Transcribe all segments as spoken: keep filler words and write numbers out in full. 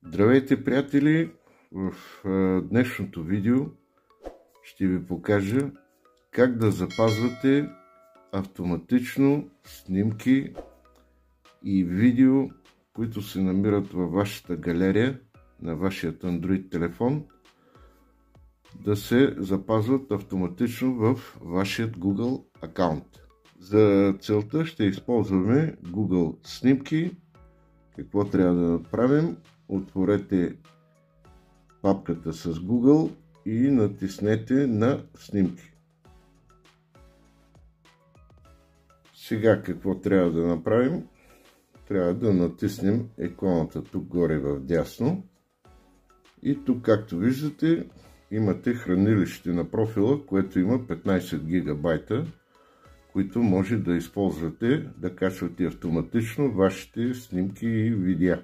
Здравейте, приятели! В днешното видео ще ви покажа как да запазвате автоматично снимки и видео, които се намират във вашата галерия на вашия Android телефон, да се запазват автоматично в вашия Google акаунт. За целта ще използваме Google снимки. Какво трябва да направим? Отворете папката с Google и натиснете на снимки. Сега какво трябва да направим? Трябва да натиснем иконата тук горе в дясно. И тук, както виждате, имате хранилище на профила, което има петнайсет гигабайта, които може да използвате да качвате автоматично вашите снимки и видеа.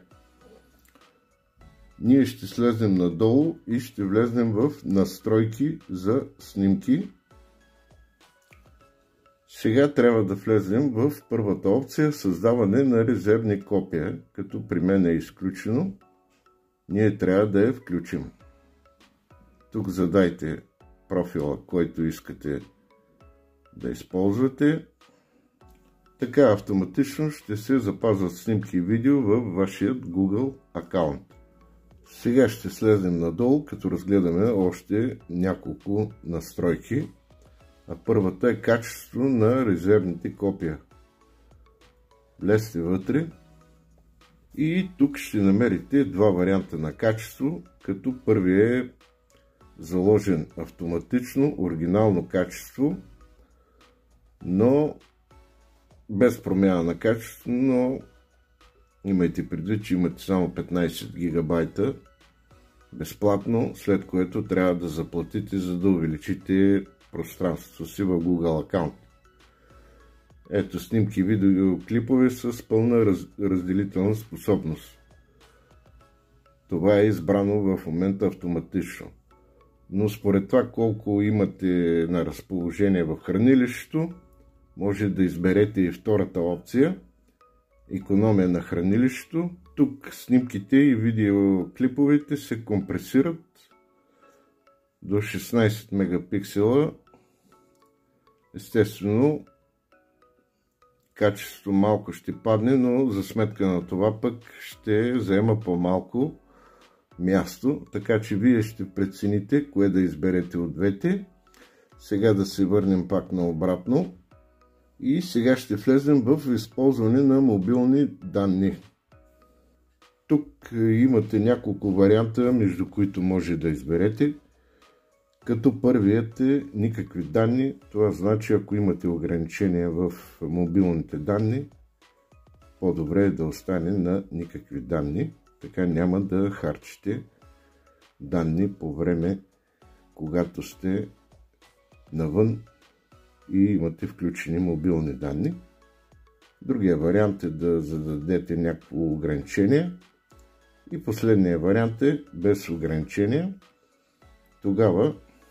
Ние ще слезем надолу и ще влезнем в настройки за снимки. Сега трябва да влезем в първата опция създаване на резервни копия, като при мен е изключено. Ние трябва да я включим. Тук задайте профила, който искате да използвате. Така автоматично ще се запазват снимки и видео във вашия Google акаунт. Сега ще слезем надолу, като разгледаме още няколко настройки. А първата е качество на резервните копия. Влезте вътре и тук ще намерите два варианта на качество, като първият е заложен автоматично, оригинално качество, но без промяна на качество, но имайте предвид, че имате само петнайсет гигабайта безплатно, след което трябва да заплатите, за да увеличите пространството си в Google акаунт. Ето снимки, видеоклипове с пълна раз, разделителна способност. Това е избрано в момента автоматично. Но според това колко имате на разположение в хранилището, може да изберете и втората опция – икономия на хранилището. Тук снимките и видеоклиповете се компресират до шестнайсет мегапиксела. Естествено, качеството малко ще падне, но за сметка на това пък ще заема по-малко място, така че вие ще прецените кое да изберете от двете. Сега да се върнем пак наобратно и сега ще влезем в използване на мобилни данни. Тук имате няколко варианта, между които може да изберете, като първият е никакви данни. Това значи, ако имате ограничения в мобилните данни, по-добре е да остане на никакви данни. Така няма да харчите данни по време, когато сте навън и имате включени мобилни данни. Другия вариант е да зададете някакво ограничение. И последният вариант е без ограничения. Тогава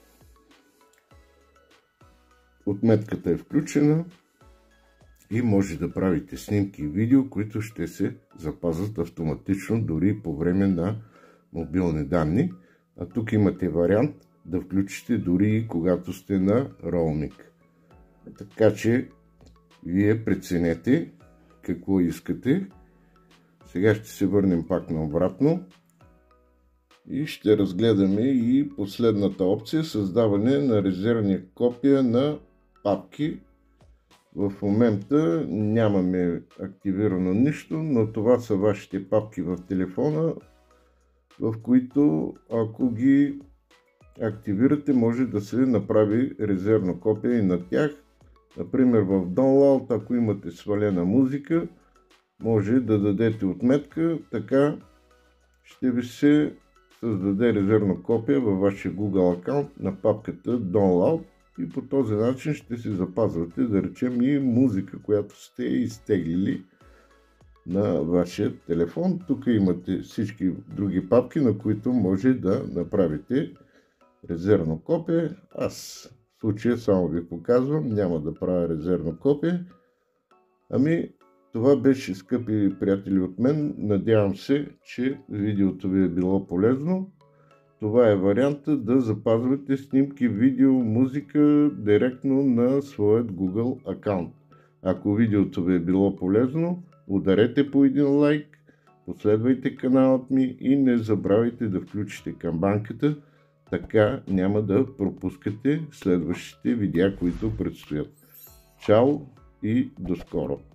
отметката е включена и може да правите снимки и видео, които ще се запазват автоматично дори по време на мобилни данни. А тук имате вариант да включите дори и когато сте на роуминг. Така че вие преценете какво искате. Сега ще се върнем пак наобратно и ще разгледаме и последната опция – създаване на резервни копия на папки. В момента нямаме активирано нищо, но това са вашите папки в телефона, в които ако ги активирате, може да се направи резервно копие и на тях. Например в Download, ако имате свалена музика, може да дадете отметка, така ще ви се създаде резервно копие във вашия Google акаунт на папката Download и по този начин ще си запазвате, да речем, и музика, която сте изтеглили на вашия телефон. Тук имате всички други папки, на които може да направите резервно копие. Аз в случая само ви показвам, няма да правя резервно копие. Ами Това беше, скъпи приятели, от мен. Надявам се, че видеото ви е било полезно. Това е варианта да запазвате снимки, видео, музика директно на своят Google акаунт. Ако видеото ви е било полезно, ударете по един лайк, последвайте каналът ми и не забравяйте да включите камбанката, така няма да пропускате следващите видеа, които предстоят. Чао и до скоро!